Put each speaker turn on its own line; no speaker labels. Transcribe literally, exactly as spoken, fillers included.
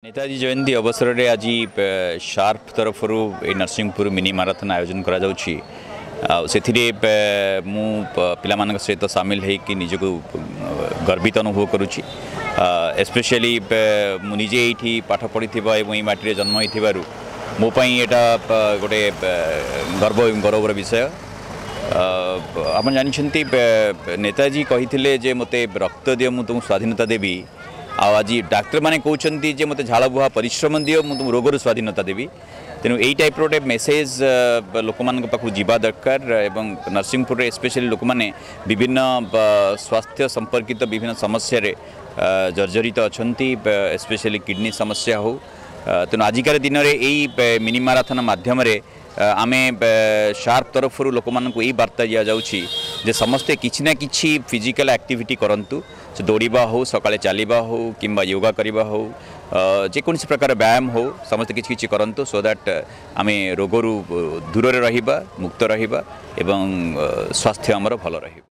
नेताजी जयंती अवसर में आज शार्प तरफ नरसिंहपुर मिनी माराथन आयोजन करा जाउछि सेथिरे मु पिलामान सहित सामिल होकर निजक गर्वित अनुभव करुच्ची एस्पेशली मु निजे ये पाठ पढ़ी ये माटी जन्म हो मोपाई यहाँ गोटे गर्व गौरवर विषय आप जानते नेताजी कही जे मते रक्त दियो मु तुम स्वाधीनता देवी आज डाक्तर मैंने कहते जे मत झाड़ बुहा परिश्रम दियो मुझे तुम रोगर स्वाधीनता देवी तेणु यही टाइप रोटे मेसेज लोक मान पाखु जीवा दरकार एवं नरसिंहपुर स्पेशली लोक मैंने विभिन्न स्वास्थ्य संपर्कित विभिन्न समस्या जर्जरित अच्छा स्पेशली किडनी समस्या हो तेणु आजिकार दिन में यही मिनी माराथन माध्यम आमे शार्प तरफ लोक मानक यही वार्ता दि जाउछि जे समस्ते किछि ना किछि फिजिकल एक्टिविटी करंतु से दौड़वा हो सकाळे चलवा हो किंबा योगा करवा हो जेकोसी प्रकार व्यायाम हो समस्ते किछि किछि करंतु सो दैट आमे रोगरु दूर रहिबा मुक्त रहिबा एवं स्वास्थ्य हमर भल रहिबा।